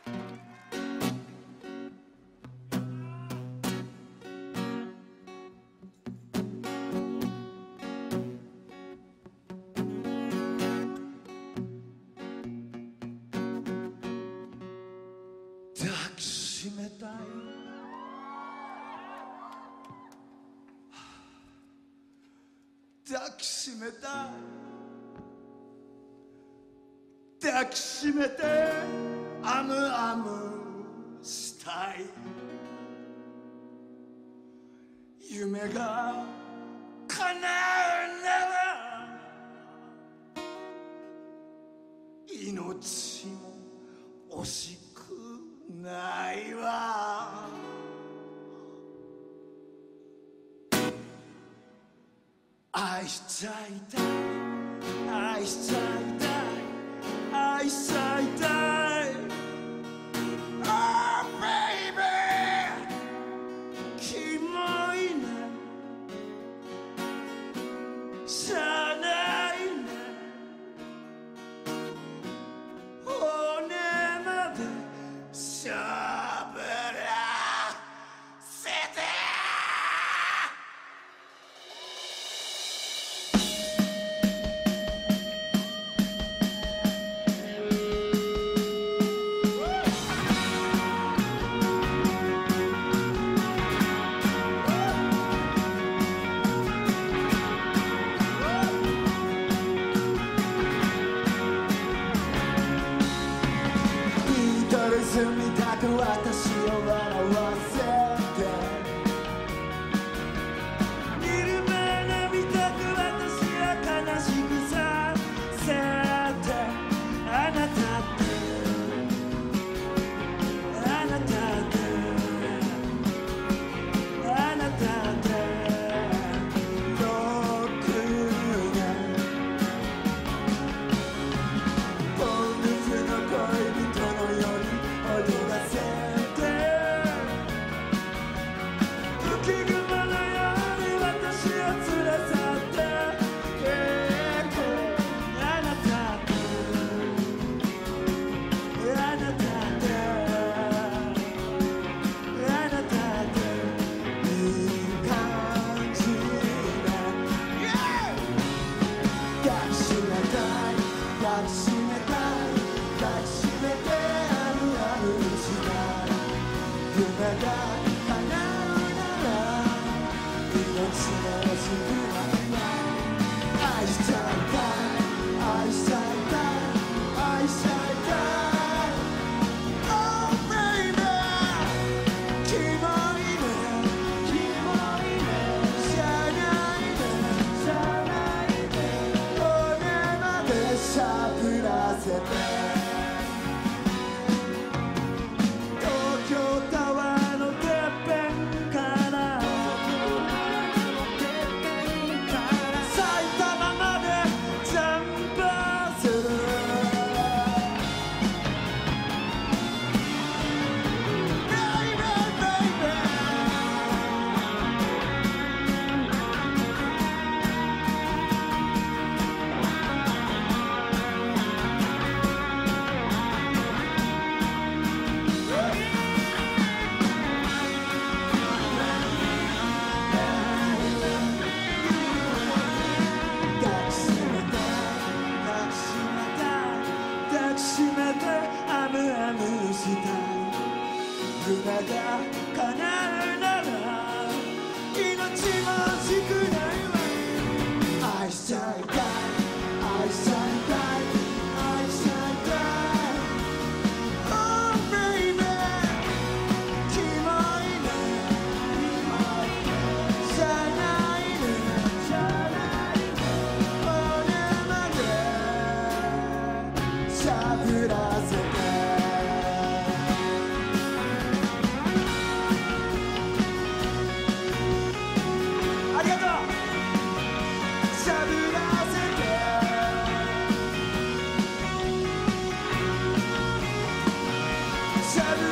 抱きしめたい抱きしめたい抱きしめてアムアムしたい夢が叶うなら命も惜しくないわ愛しちゃいたい愛しちゃいたい愛しちゃいたい Oh baby キモいねしゃあないね骨までしゃべらせて住みたく私を笑わせて見る目の見たく私は悲しくさせてあなたってあなたってあなたって僕がゴルフの恋人のように踊らせて浮雲のように私を連れ去ってあなたってあなたってあなたっていい感じだ抱きしめたい抱きしめたい抱きしめて夢が叶うなら命が惜しくないわ愛しちゃいたい愛しちゃいたい愛しちゃいたい Oh baby キモいねキモいねしゃあないねしゃあないね骨までしゃぶらせてアムアムしたい夢が叶うなら命も惜しくないわ愛しちゃいたい愛しちゃいたい愛しちゃいたい Oh baby キモいねしゃあないねしゃあないね骨までしゃぶらせてありがとうしゃぶらせてしゃぶ